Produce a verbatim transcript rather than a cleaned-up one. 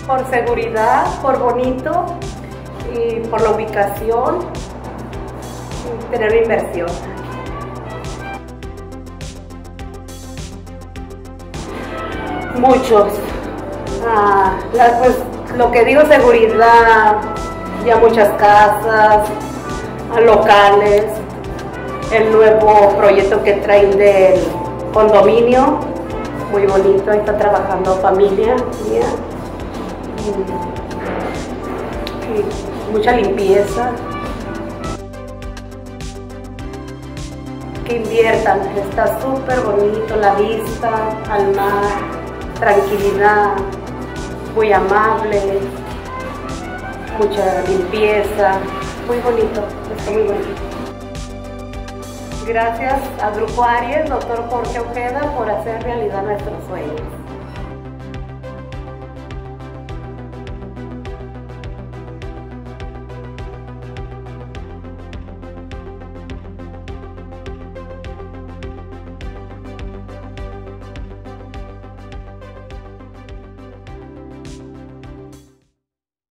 Por seguridad, por bonito y por la ubicación y tener inversión. Muchos. Ah, la, pues, lo que digo, seguridad, ya muchas casas, locales, el nuevo proyecto que traen del condominio, muy bonito, ahí está trabajando familia mía, y, y mucha limpieza. Que inviertan, está súper bonito, la vista al mar, tranquilidad, muy amable, mucha limpieza, muy bonito, está muy bonito. Gracias a Grupo Aries, doctor Jorge Ojeda, por hacer realidad nuestros sueños.